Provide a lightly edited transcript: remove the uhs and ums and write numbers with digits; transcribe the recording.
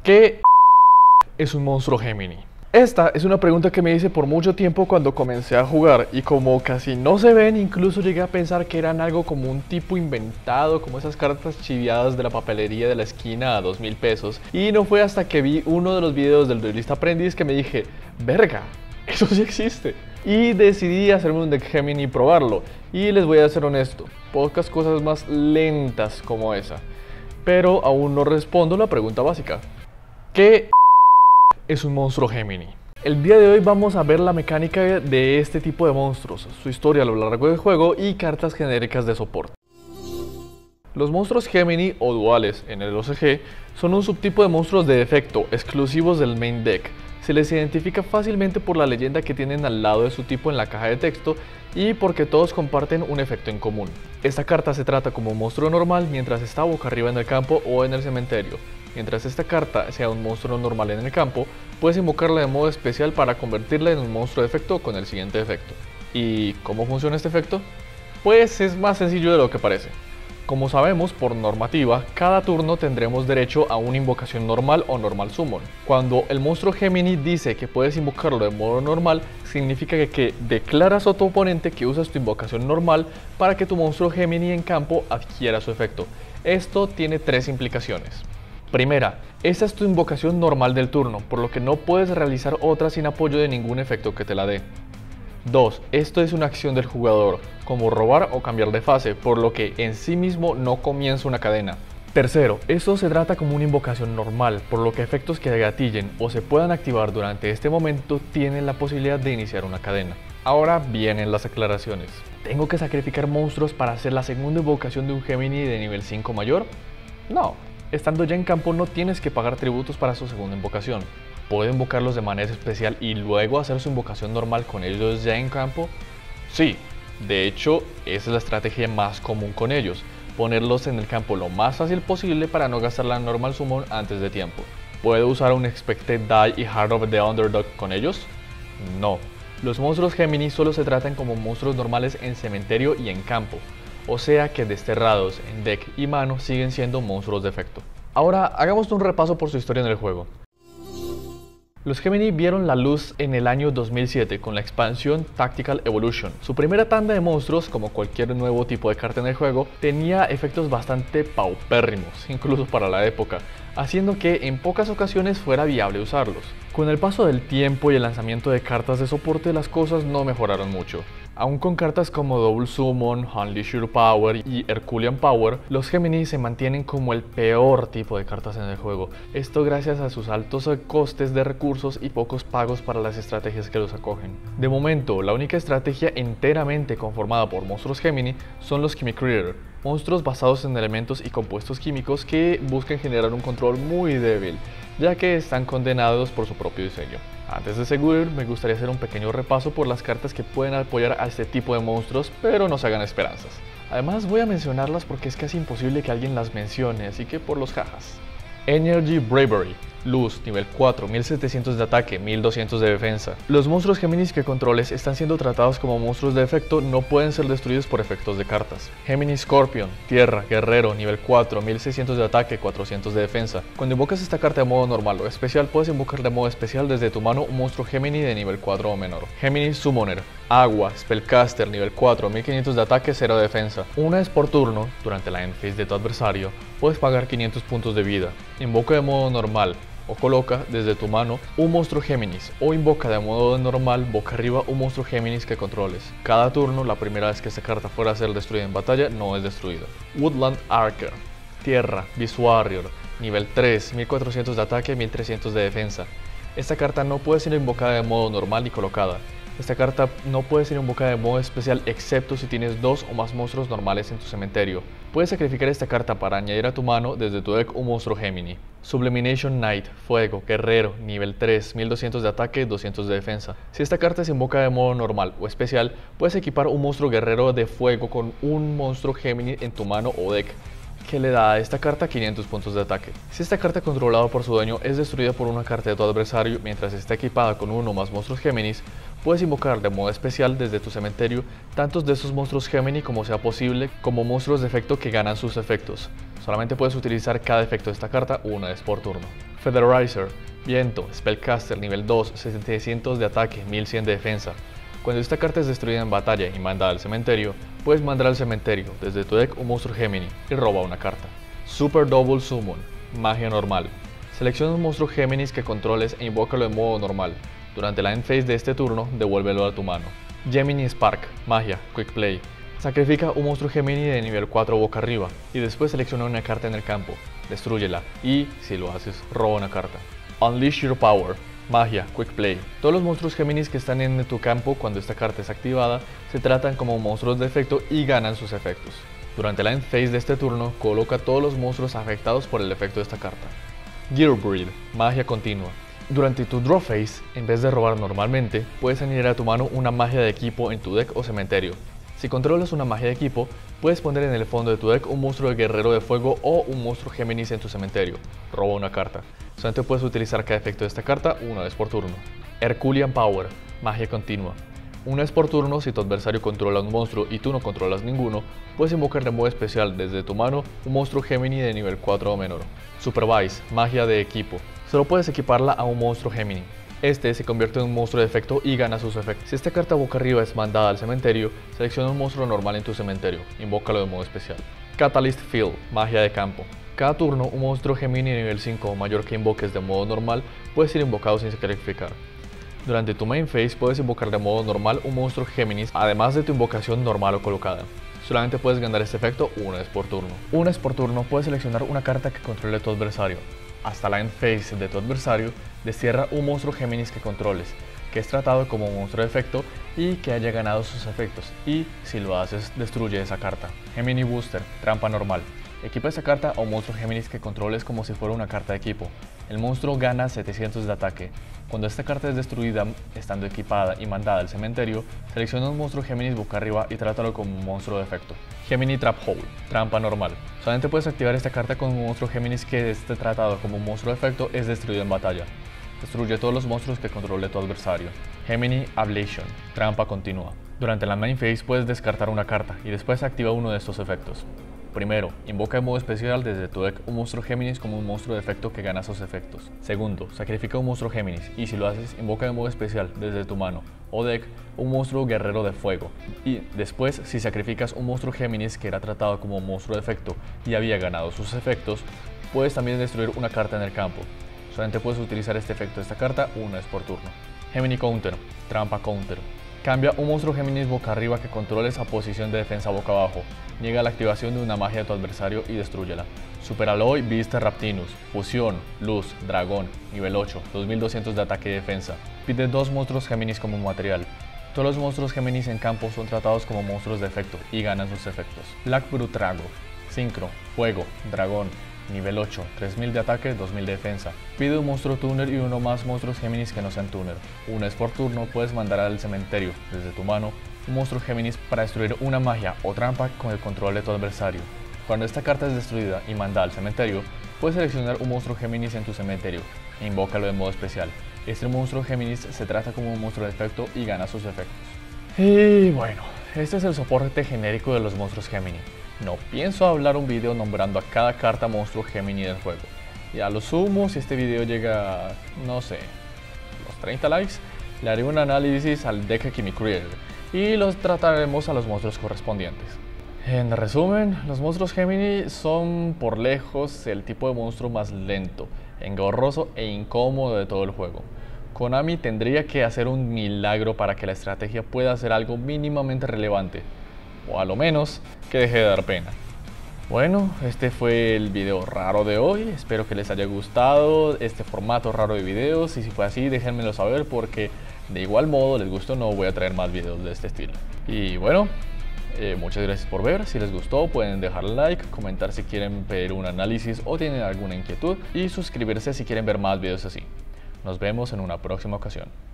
¿Qué es un monstruo Gemini? Esta es una pregunta que me hice por mucho tiempo cuando comencé a jugar y como casi no se ven, incluso llegué a pensar que eran algo como un tipo inventado, como esas cartas chiviadas de la papelería de la esquina a 2000 pesos. Y no fue hasta que vi uno de los videos del duelista aprendiz que me dije, verga, eso sí existe. Y decidí hacerme un deck Gemini y probarlo. Y les voy a ser honesto, pocas cosas más lentas como esa. Pero aún no respondo la pregunta básica. ¿Qué es un monstruo Gemini? El día de hoy vamos a ver la mecánica de este tipo de monstruos, su historia a lo largo del juego y cartas genéricas de soporte. Los monstruos Gemini o duales en el OCG son un subtipo de monstruos de efecto exclusivos del main deck. Se les identifica fácilmente por la leyenda que tienen al lado de su tipo en la caja de texto y porque todos comparten un efecto en común. Esta carta se trata como un monstruo normal mientras está boca arriba en el campo o en el cementerio. Mientras esta carta sea un monstruo normal en el campo, puedes invocarla de modo especial para convertirla en un monstruo de efecto con el siguiente efecto. ¿Y cómo funciona este efecto? Pues es más sencillo de lo que parece. Como sabemos, por normativa, cada turno tendremos derecho a una invocación normal o normal summon. Cuando el monstruo Gemini dice que puedes invocarlo de modo normal, significa que declaras a tu oponente que usas tu invocación normal para que tu monstruo Gemini en campo adquiera su efecto. Esto tiene tres implicaciones. Primera, esta es tu invocación normal del turno, por lo que no puedes realizar otra sin apoyo de ningún efecto que te la dé. 2. Esto es una acción del jugador, como robar o cambiar de fase, por lo que en sí mismo no comienza una cadena. Tercero, esto se trata como una invocación normal, por lo que efectos que gatillen o se puedan activar durante este momento tienen la posibilidad de iniciar una cadena. Ahora vienen las aclaraciones. ¿Tengo que sacrificar monstruos para hacer la segunda invocación de un Gemini de nivel 5 mayor? No, estando ya en campo no tienes que pagar tributos para su segunda invocación. ¿Puede invocarlos de manera especial y luego hacer su invocación normal con ellos ya en campo? Sí, de hecho, esa es la estrategia más común con ellos, ponerlos en el campo lo más fácil posible para no gastar la normal summon antes de tiempo. ¿Puede usar un Expected Die y Heart of the Underdog con ellos? No, los monstruos Gemini solo se tratan como monstruos normales en cementerio y en campo, o sea que desterrados en deck y mano siguen siendo monstruos de efecto. Ahora hagamos un repaso por su historia en el juego. Los Gemini vieron la luz en el año 2007 con la expansión Tactical Evolution. Su primera tanda de monstruos, como cualquier nuevo tipo de carta en el juego, tenía efectos bastante paupérrimos, incluso para la época, haciendo que en pocas ocasiones fuera viable usarlos. Con el paso del tiempo y el lanzamiento de cartas de soporte, las cosas no mejoraron mucho. Aún con cartas como Double Summon, Unleash Your Power y Herculean Power, los Gemini se mantienen como el peor tipo de cartas en el juego. Esto gracias a sus altos costes de recursos y pocos pagos para las estrategias que los acogen. De momento, la única estrategia enteramente conformada por monstruos Gemini son los Chemicreator, monstruos basados en elementos y compuestos químicos que buscan generar un control muy débil, ya que están condenados por su propio diseño. Antes de seguir, me gustaría hacer un pequeño repaso por las cartas que pueden apoyar a este tipo de monstruos, pero no se hagan esperanzas. Además voy a mencionarlas porque es casi imposible que alguien las mencione, así que por los jajas. Energy Bravery, Luz, nivel 4, 1700 de ataque, 1200 de defensa. Los monstruos Geminis que controles están siendo tratados como monstruos de efecto, no pueden ser destruidos por efectos de cartas. Gemini Scorpion, Tierra, Guerrero, nivel 4, 1600 de ataque, 400 de defensa. Cuando invocas esta carta de modo normal o especial, puedes invocar de modo especial desde tu mano un monstruo Gemini de nivel 4 o menor. Gemini Summoner, Agua, Spellcaster, nivel 4, 1500 de ataque, 0 de defensa. Una vez por turno, durante la end phase de tu adversario, puedes pagar 500 puntos de vida. Invoca de modo normal o coloca desde tu mano un monstruo Géminis o invoca de modo normal boca arriba un monstruo Géminis que controles. Cada turno, la primera vez que esta carta fuera a ser destruida en batalla, no es destruida. Woodland Archer, Tierra, Beast Warrior, nivel 3, 1400 de ataque, 1300 de defensa. Esta carta no puede ser invocada de modo normal ni colocada. Esta carta no puede ser invocada de modo especial excepto si tienes 2 o más monstruos normales en tu cementerio. Puedes sacrificar esta carta para añadir a tu mano desde tu deck un monstruo Gemini. Sublimination Knight, Fuego, Guerrero, nivel 3, 1200 de ataque, 200 de defensa. Si esta carta se invoca de modo normal o especial, puedes equipar un monstruo guerrero de fuego con un monstruo Gemini en tu mano o deck, que le da a esta carta 500 puntos de ataque. Si esta carta controlada por su dueño es destruida por una carta de tu adversario mientras está equipada con uno o más monstruos Géminis, puedes invocar de modo especial desde tu cementerio tantos de esos monstruos Gemini como sea posible como monstruos de efecto que ganan sus efectos. Solamente puedes utilizar cada efecto de esta carta una vez por turno. Featherizer, Viento, Spellcaster nivel 2, 700 de ataque, 1100 de defensa. Cuando esta carta es destruida en batalla y mandada al cementerio, puedes mandar al cementerio desde tu deck un monstruo Gemini y roba una carta. Super Double Summon, Magia normal. Selecciona un monstruo Géminis que controles e invócalo en modo normal. Durante la end phase de este turno, devuélvelo a tu mano. Gemini Spark, Magia, Quick Play. Sacrifica un monstruo Gemini de nivel 4 boca arriba y después selecciona una carta en el campo, destrúyela y, si lo haces, roba una carta. Unleash Your Power, Magia, Quick Play. Todos los monstruos Géminis que están en tu campo cuando esta carta es activada se tratan como monstruos de efecto y ganan sus efectos. Durante la end phase de este turno, coloca todos los monstruos afectados por el efecto de esta carta. Gearbreed, Magia continua. Durante tu draw phase, en vez de robar normalmente, puedes añadir a tu mano una magia de equipo en tu deck o cementerio. Si controlas una magia de equipo, puedes poner en el fondo de tu deck un monstruo de guerrero de fuego o un monstruo Géminis en tu cementerio. Roba una carta. Solamente puedes utilizar cada efecto de esta carta una vez por turno. Herculean Power, Magia continua. Una vez por turno, si tu adversario controla un monstruo y tú no controlas ninguno, puedes invocar de modo especial desde tu mano un monstruo Gemini de nivel 4 o menor. Supervise, Magia de equipo. Solo puedes equiparla a un monstruo Gemini. Este se convierte en un monstruo de efecto y gana sus efectos. Si esta carta boca arriba es mandada al cementerio, selecciona un monstruo normal en tu cementerio, invócalo de modo especial. Catalyst Field, Magia de campo. Cada turno, un monstruo Gemini de nivel 5 o mayor que invoques de modo normal puede ser invocado sin sacrificar. Durante tu main phase puedes invocar de modo normal un monstruo Géminis, además de tu invocación normal o colocada. Solamente puedes ganar este efecto una vez por turno. Una vez por turno puedes seleccionar una carta que controle tu adversario. Hasta la end phase de tu adversario, destierra un monstruo Géminis que controles, que es tratado como un monstruo de efecto y que haya ganado sus efectos, y si lo haces, destruye esa carta. Gemini Booster, Trampa normal. Equipa esa carta a un monstruo Géminis que controles como si fuera una carta de equipo. El monstruo gana 700 de ataque. Cuando esta carta es destruida estando equipada y mandada al cementerio, selecciona un monstruo Géminis boca arriba y trátalo como un monstruo de efecto. Gemini Trap Hole, Trampa normal. Solamente puedes activar esta carta con un monstruo Géminis que esté tratado como un monstruo de efecto es destruido en batalla. Destruye todos los monstruos que controle tu adversario. Gemini Ablation, Trampa continua. Durante la main phase puedes descartar una carta y después activa uno de estos efectos. Primero, invoca en modo especial desde tu deck un monstruo Géminis como un monstruo de efecto que gana sus efectos. Segundo, sacrifica un monstruo Géminis y si lo haces, invoca en modo especial desde tu mano o deck un monstruo guerrero de fuego. Y después, si sacrificas un monstruo Géminis que era tratado como un monstruo de efecto y había ganado sus efectos, puedes también destruir una carta en el campo. Solamente puedes utilizar este efecto de esta carta una vez por turno. Gemini Counter, Trampa Counter. Cambia un monstruo Géminis boca arriba que controle esa posición de defensa boca abajo. Niega la activación de una magia de tu adversario y destrúyela. Super Alloy Viste Raptinus, Fusión, Luz, Dragón, nivel 8, 2200 de ataque y defensa. Pide 2 monstruos Géminis como material. Todos los monstruos Géminis en campo son tratados como monstruos de efecto y ganan sus efectos. Black Brute Trago, Synchro, Fuego, Dragón, nivel 8, 3000 de ataque, 2000 de defensa. Pide un monstruo tuner y uno más monstruos Géminis que no sean tuner. Una vez por turno puedes mandar al cementerio, desde tu mano, un monstruo Géminis para destruir una magia o trampa con el control de tu adversario. Cuando esta carta es destruida y mandada al cementerio, puedes seleccionar un monstruo Géminis en tu cementerio e invócalo de modo especial. Este monstruo Géminis se trata como un monstruo de efecto y gana sus efectos. Y bueno, este es el soporte genérico de los monstruos Gemini. No pienso hablar un video nombrando a cada carta monstruo Gemini del juego. Y a lo sumo, si este video llega a, no sé, los 30 likes, le haré un análisis al deck Kimi Krieger y los trataremos a los monstruos correspondientes. En resumen, los monstruos Gemini son por lejos el tipo de monstruo más lento, engorroso e incómodo de todo el juego. Konami tendría que hacer un milagro para que la estrategia pueda hacer algo mínimamente relevante, o a lo menos que deje de dar pena. Bueno, este fue el video raro de hoy, espero que les haya gustado este formato raro de videos y si fue así déjenmelo saber porque de igual modo, les guste o no, voy a traer más videos de este estilo. Y bueno, muchas gracias por ver, si les gustó pueden dejar like, comentar si quieren pedir un análisis o tienen alguna inquietud y suscribirse si quieren ver más videos así. Nos vemos en una próxima ocasión.